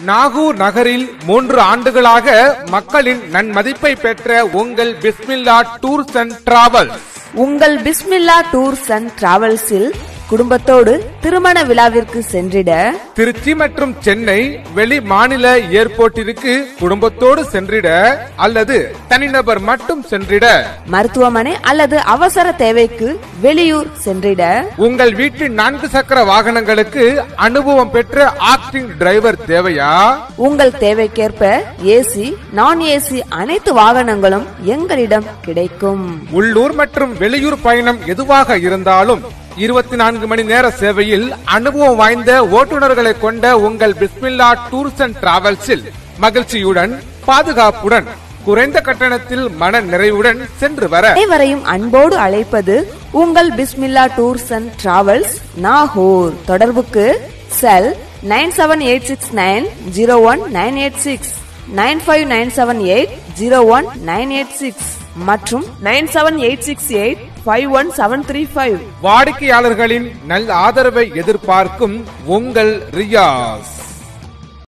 நாகூர் நகரில் 3 ஆண்டுகளாக மக்களின் நன்மதிப்பை பெற்ற உங்கள் பிஸ்மில்லா டூர்ஸ் அண்ட் டிராவல்ஸ். உங்கள் பிஸ்மில்லா டூர்ஸ் அண்ட் டிராவல்ஸில் குடும்பத்தோடு திருமண விழாவிற்கு சென்றிட திருச்சி மற்றும் சென்னை வெளி மாநில ஏர்போர்ட்டிற்கு குடும்பத்தோடு சென்றிட அல்லது தனிநபர் மட்டும் சென்றிட, மருத்துவமனை அல்லது அவசர தேவைக்கு வெளியூர் சென்றிட, உங்கள் வீட்டின் 4 சக்கர வாகனங்களுக்கு அனுபவம் பெற்ற ஆக்டிங் டிரைவர் தேவையா? உங்கள் தேவைக்கேற்ப ஏசி நான் ஏசி அனைத்து வாகனங்களும் எங்களிடம் கிடைக்கும். உள்ளூர் மற்றும் வெளியூர் பயணம் எதுவாக இருந்தாலும் 24 மணி நேர சேவையில் அனுபவம் வாய்ந்த ஓட்டுநர்களை கொண்ட உங்கள் பிஸ்மில்லா டூர்ஸ் அண்ட் டிராவல்ஸில் மகிழ்ச்சியுடன் பாதுகாப்புடன் குறைந்த கட்டணத்தில் மன நிறைவுடன் சென்று வர அனைவரையும் அன்போடு அழைப்பது உங்கள் Bismillah tours and travels Nagore. தொடர்புக்கு செல் 9786901986, 9597801986 மற்றும் 9786851735. வாடிக்கையாளர்களின் நல்ல ஆதரவை எதிர்பார்க்கும் உங்கள் ரியாஸ்.